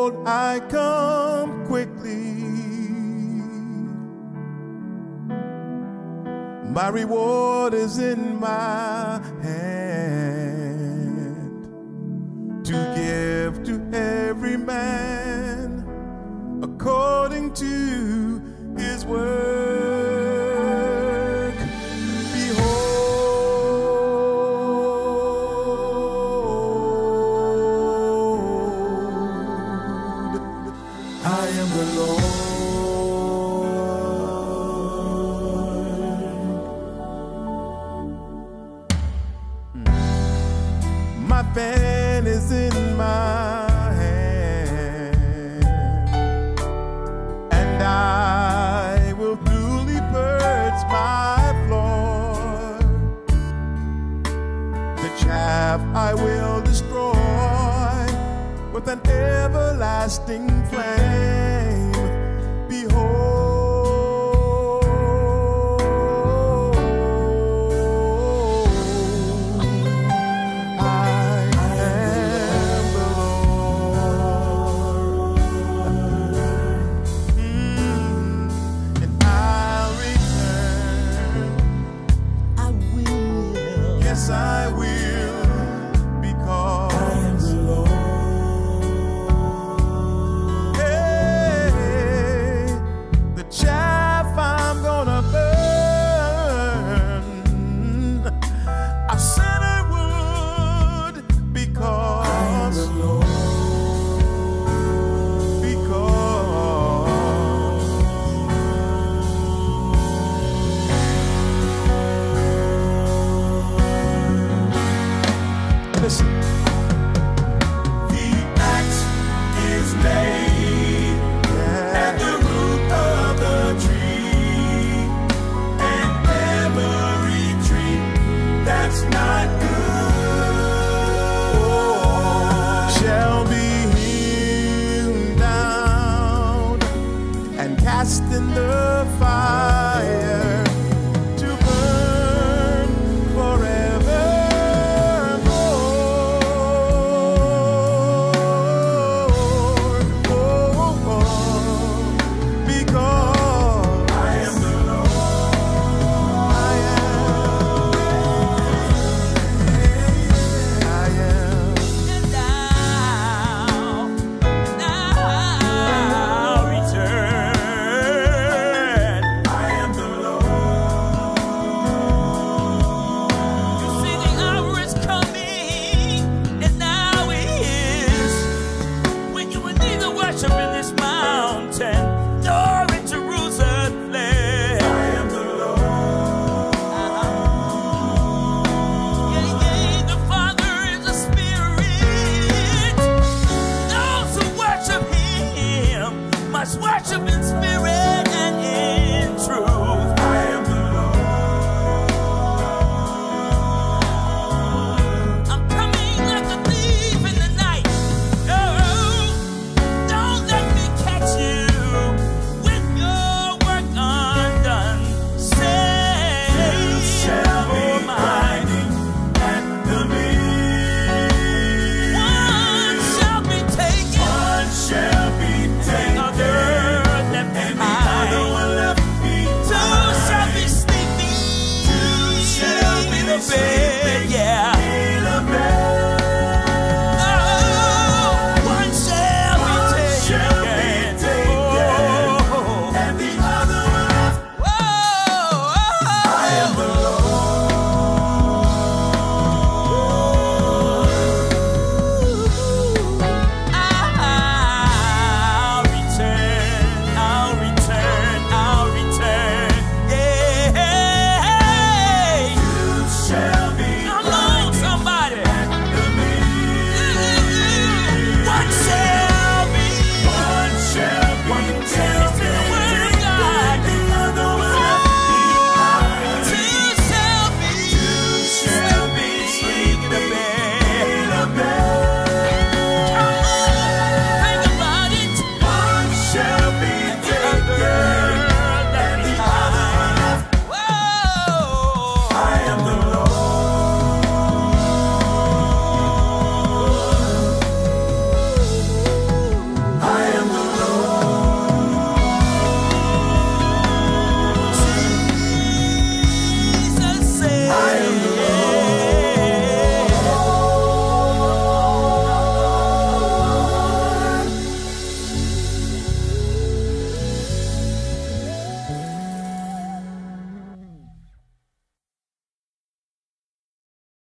Behold, I come quickly. My reward is in my hand, to give to every man according to his work. Behold, I am the Lord. My fan is in my hand, and I will duly purge my floor. The chaff I will destroy with an everlasting flame. Behold, yes, I will, because I am the Lord. Hey, the chaff I'm gonna burn, I said I would, because I am the Lord. Listen.